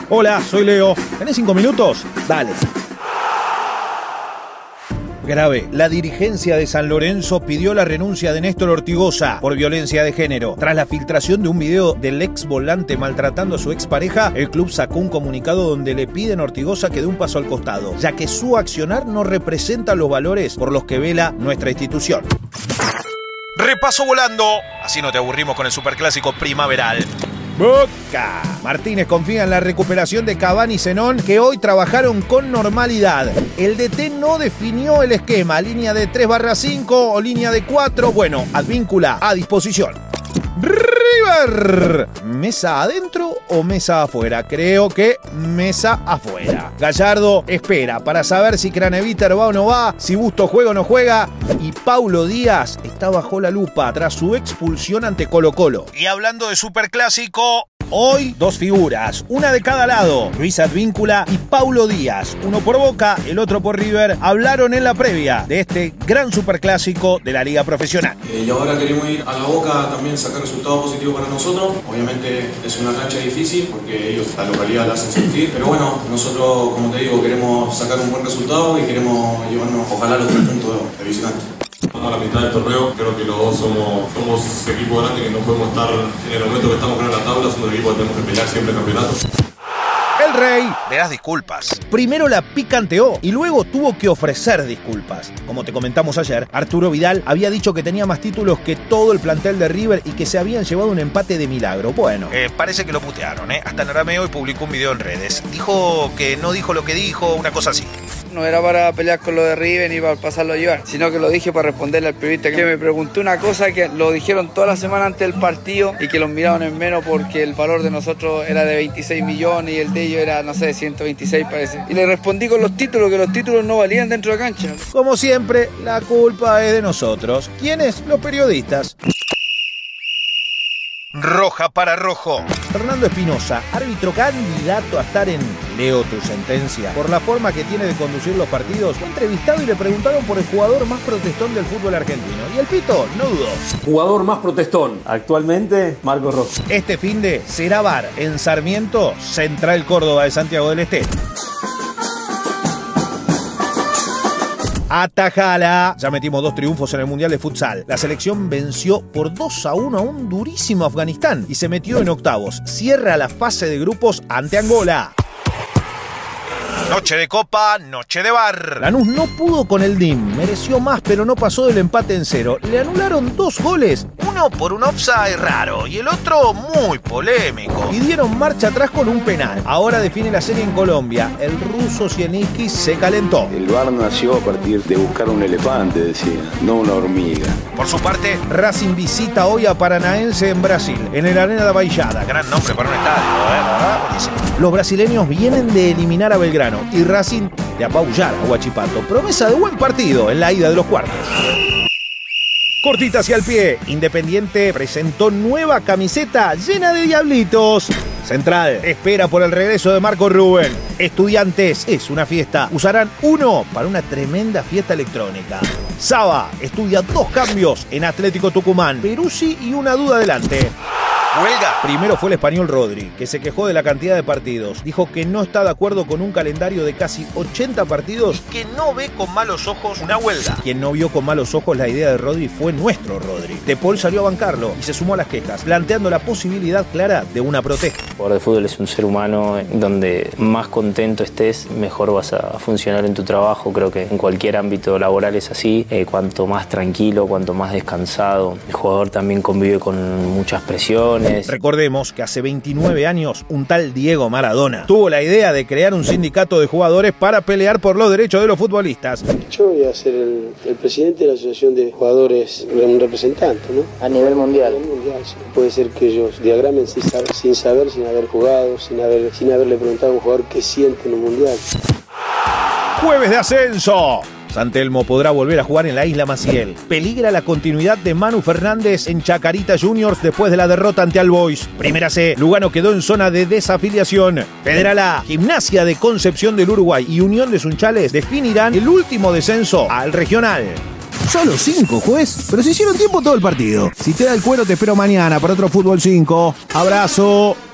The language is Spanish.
Hola, soy Leo. ¿Tenés 5 minutos? Dale. Grave. La dirigencia de San Lorenzo pidió la renuncia de Néstor Ortigosa por violencia de género. Tras la filtración de un video del ex volante maltratando a su expareja, el club sacó un comunicado donde le piden a Ortigosa que dé un paso al costado, ya que su accionar no representa los valores por los que vela nuestra institución. Repaso volando. Así no te aburrimos con el superclásico primaveral. Boca. Martínez confía en la recuperación de Cavani y Zenón, que hoy trabajaron con normalidad. El DT no definió el esquema, línea de 3/5 o línea de 4. Bueno, Advíncula a disposición. River. ¿Mesa adentro o mesa afuera? Creo que mesa afuera. Gallardo espera para saber si Craneviter va o no va, si Busto juega o no juega. Y Paulo Díaz está bajo la lupa tras su expulsión ante Colo-Colo. Y hablando de superclásico, hoy dos figuras, una de cada lado, Luis Advíncula y Paulo Díaz, uno por Boca, el otro por River, hablaron en la previa de este gran superclásico de la liga profesional. Y ahora queremos ir a la Boca también sacar resultados positivos para nosotros. Obviamente es una cancha difícil porque ellos la localidad la hacen sentir, pero bueno, nosotros, como te digo, queremos sacar un buen resultado y queremos llevarnos ojalá los 3 puntos de visitante. A la mitad del torneo, creo que los dos somos equipo grande, que no podemos estar en el momento que estamos en la tabla, somos un equipo que tenemos que pelear siempre el campeonato. El Rey le das disculpas. Primero la picanteó y luego tuvo que ofrecer disculpas. Como te comentamos ayer, Arturo Vidal había dicho que tenía más títulos que todo el plantel de River y que se habían llevado un empate de milagro. Bueno, parece que lo putearon, Hasta Narameo y publicó un video en redes. Dijo que no dijo lo que dijo, una cosa así. No era para pelear con lo de River ni para pasarlo a llevar, sino que lo dije para responderle al periodista que me preguntó una cosa que lo dijeron toda la semana antes del partido y que los miraban en menos porque el valor de nosotros era de 26 millones y el de ellos era, no sé, 126 parece. Y le respondí con los títulos, que los títulos no valían dentro de la cancha. Como siempre, la culpa es de nosotros. ¿Quiénes? Los periodistas. Roja para rojo. Fernando Espinosa, árbitro candidato a estar en Leo tu sentencia, por la forma que tiene de conducir los partidos, fue entrevistado y le preguntaron por el jugador más protestón del fútbol argentino. Y el Pito no dudó. Jugador más protestón. Actualmente, Marco Rojo. Este finde será VAR en Sarmiento, Central Córdoba de Santiago del Estero. Atajala. Ya metimos 2 triunfos en el Mundial de Futsal. La selección venció por 2-1 a un durísimo Afganistán y se metió en octavos. Cierra la fase de grupos ante Angola. Noche de Copa, noche de VAR. Lanús no pudo con el DIM, mereció más pero no pasó del empate en 0. Le anularon 2 goles, uno por un offside raro y el otro muy polémico. Y dieron marcha atrás con un penal. Ahora define la serie en Colombia. El ruso Sieniski se calentó. El VAR nació a partir de buscar un elefante, decía, no una hormiga. Por su parte, Racing visita hoy a Paranaense en Brasil, en el Arena da Baixada. Gran nombre para un estadio, ¿verdad? Buenísimo. Los brasileños vienen de eliminar a Belgrano y Racing de apabullar a Huachipato. Promesa de buen partido en la ida de los cuartos. Cortita hacia el pie. Independiente presentó nueva camiseta llena de diablitos. Central espera por el regreso de Marco Rubén. Estudiantes es una fiesta. Usarán uno para una tremenda fiesta electrónica. Saba estudia 2 cambios en Atlético Tucumán. Peruzzi y una duda adelante. Huelga. Primero fue el español Rodri, que se quejó de la cantidad de partidos. Dijo que no está de acuerdo con un calendario de casi 80 partidos y que no ve con malos ojos una huelga. Quien no vio con malos ojos la idea de Rodri fue nuestro Rodri. De Paul salió a bancarlo y se sumó a las quejas, planteando la posibilidad clara de una protesta. El jugador de fútbol es un ser humano, donde más contento estés, mejor vas a funcionar en tu trabajo. Creo que en cualquier ámbito laboral es así. Cuanto más tranquilo, cuanto más descansado. El jugador también convive con muchas presiones. Recordemos que hace 29 años un tal Diego Maradona tuvo la idea de crear un sindicato de jugadores para pelear por los derechos de los futbolistas. Yo voy a ser el presidente de la asociación de jugadores, un representante, ¿no? A nivel mundial. A nivel mundial, sí. Puede ser que ellos diagramen sin saber, sin haber jugado, sin haberle preguntado a un jugador qué siente en un mundial. Jueves de ascenso. San Telmo podrá volver a jugar en la Isla Maciel. Peligra la continuidad de Manu Fernández en Chacarita Juniors después de la derrota ante All Boys. Primera C, Lugano quedó en zona de desafiliación. Federal A, Gimnasia de Concepción del Uruguay y Unión de Sunchales definirán el último descenso al regional. Solo 5, juez, pero se hicieron tiempo todo el partido. Si te da el cuero te espero mañana para otro Fútbol 5. Abrazo.